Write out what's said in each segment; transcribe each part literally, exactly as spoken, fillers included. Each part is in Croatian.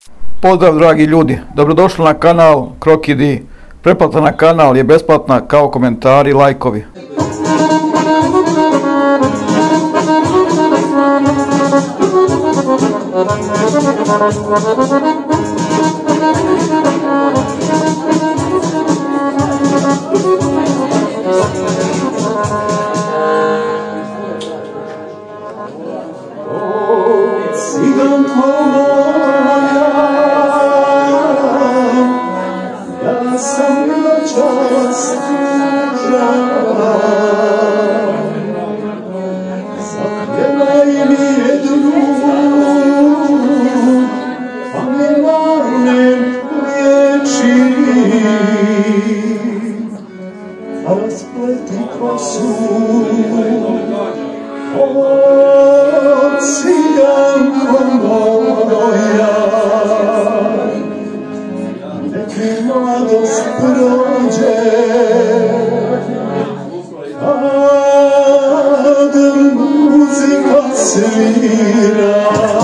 Pozdrav dragi ljudi, dobrodošli na kanal Kroki D. Pretplata na kanal je besplatna kao komentari i lajkovi. Raspleti kosu, o ciganko moja, nek mi mladost prođe, kad muzika svira.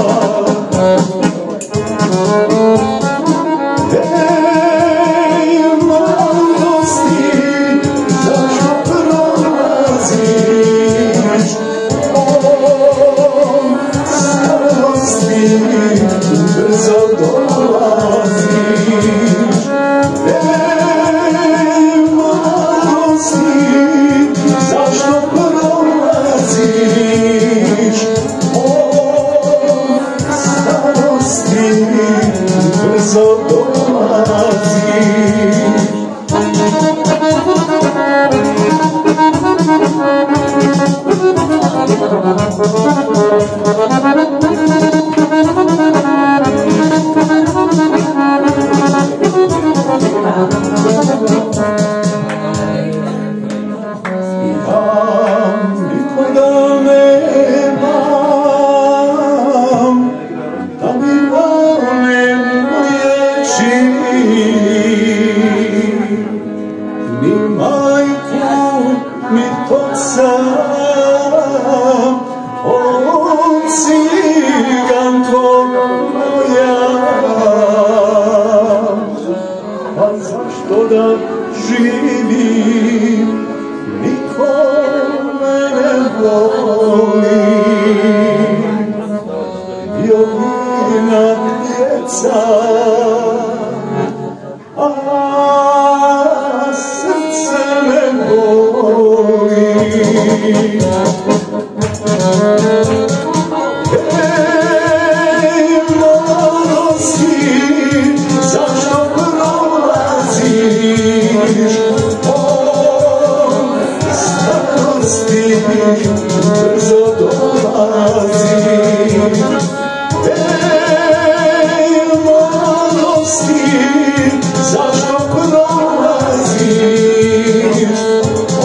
Zašto da živim, niko me ne voli, Jovina djeca, a srce me boli. Brzo dolaziš, ej mladosti, zašto prolaziš? O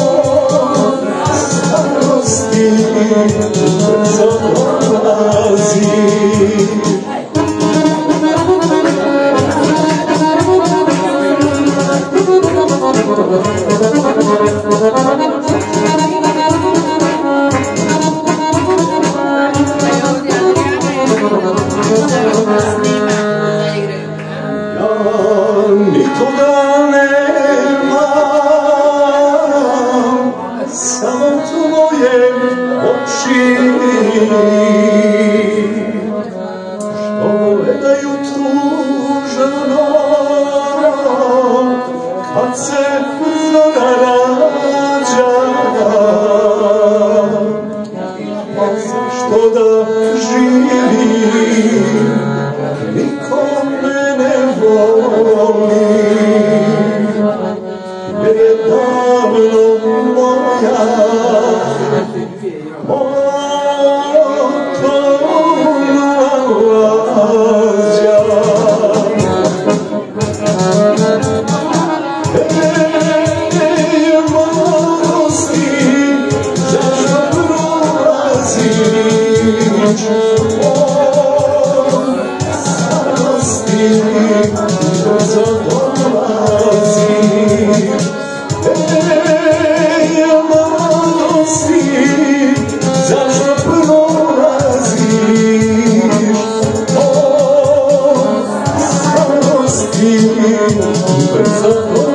starosti, brzo dolaziš. Nikoga nemam, samo tvoje oči, što gledaju tužno kad se zora rađa. Pa zašto da živim, niko me ne voli, jer je davno moja motorna lađa. Ej mladosti, zašto prolaziš? O starosti, brzo dolaziš. Ej mladosti, zašto prolaziš? O brzo